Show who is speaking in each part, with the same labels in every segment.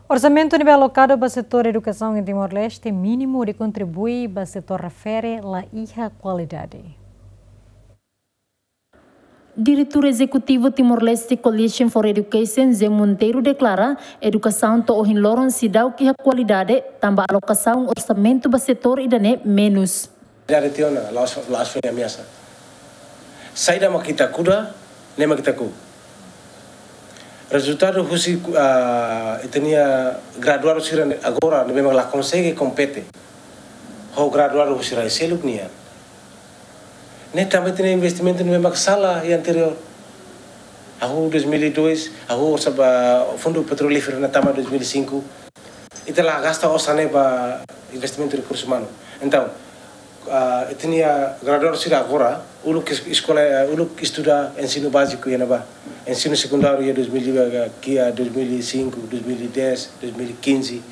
Speaker 1: Orçamento nível alocado para o setor educação em Timor-Leste é mínimo de contribuir para o setor refere à iha qualidade.
Speaker 2: Diretor Executivo Timor-Leste Coalition for Education, Zé Monteiro, declara educação to ohin loron sidau que a qualidade também alocação orçamento para o setor idane menos.
Speaker 3: Dari tiona las foi ameaça. Saída makita kuda, nema kita ku. Resultado husi itania graduado sira agora memang la consegue compete. Ho graduado husi rai seluk nia. Ne também tem investimento no memang sala e anterior. Aku 2002, aku sabah fundo petrolífero na tama 2005. Itulah gasta orçane para investimento de recursos humanos. Então, tinha graduado sira agora, uluk escola, uluk estuda ensino básico e naba, ensino secundário em 2005, 2010, 2015.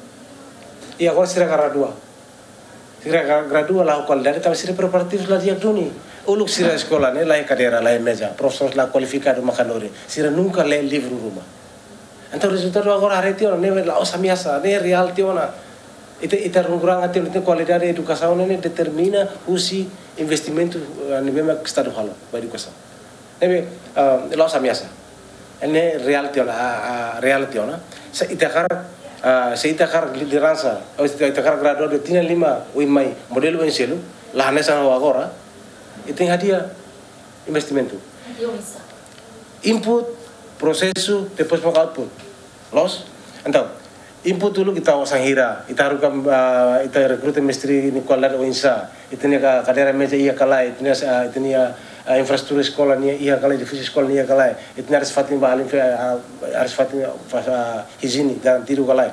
Speaker 3: E agora sira gradua. Sira gradua lá o qualidade também sira preparativos lá dia duni. Uluk sira escola né, lá é cadeira, lá é mesa, professores lá qualificados macanori. Sira nunca lê livro rumah. Então o resultado agora arretiona, né, lá os ameaça, né, real tiona. Ita kurang hati untuk kualitas edukasi ini determina usi investimento ni memang estadual bagi edukação. Nebe laos amiasa. Ini reality ona. Ita kar liderança, ita kar graduado tinha 5 uimai modelo ensino, lá nessa agora, itu hadia investimento. Input, processo, depois output. Los, então input dulu kita sanghira, kita harukam kita rekrut mestri ni kuala o insa, itania kadera meja ia kalai, itania infrastruktur sekolah ni ia kalai, divisi sekolah ni ia kalai, itania harus fatin bahalim harus fatin hizini garantido kalai.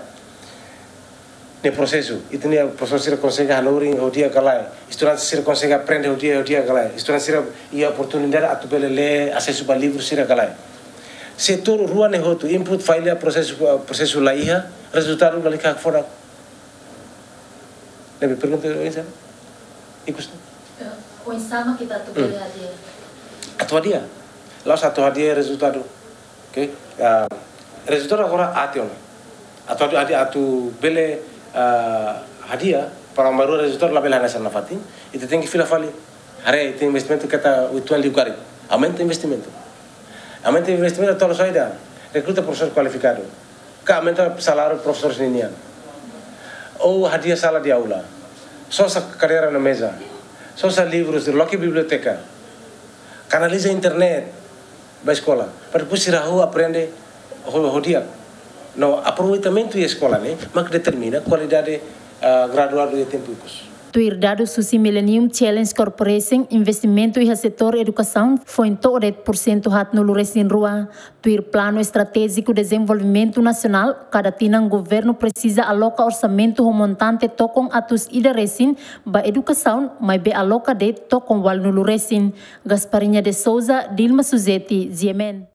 Speaker 3: Ne processo, itania professor consegue hanuri hodia kalai, estudante sira consegue aprender hodia kalai, estudante sira ia oportunidade atupelele acesso a livros sira kalai. Setor rua ne hotu input file processo lá ia resultado balik hak fora. Lebih pergunta isso? Ikut.
Speaker 2: O insama kita tu boleh hadir.
Speaker 3: Atau dia. Lalu satu hadiah resultado. Okay. Resultado agora ation. Atau hadiah atu bele hadiah para baru resultado la bela nasa nafatin. Itu tem que fila fali. Hare itu investimento kata utuan liukari. Aumenta investimento. Aumenta investimento todos saída. Recruta professor qualificado. Aumenta salário professores ninian. Ou hadiah sala de aula. Só essa cadeira na mesa. Só essa livros, loque biblioteca. Canaliza internet da escola. Para depois ir à rua aprender o dia. No aproveitamento da escola, né? Mas que determina a qualidade graduada de tempo.
Speaker 2: Tuir dado Susi Millennium Challenge Corporation investimento e setor educação foi em 8% hat no Luresin Rua. Tuir plano estratégico de desenvolvimento nacional, cada tinang governo precisa aloca orçamento montante tocam atus ida resin ba educação, mas be aloca de tocam wal no Luresin. Gasparinha de Souza, Dilma Suzeti, Ziemen.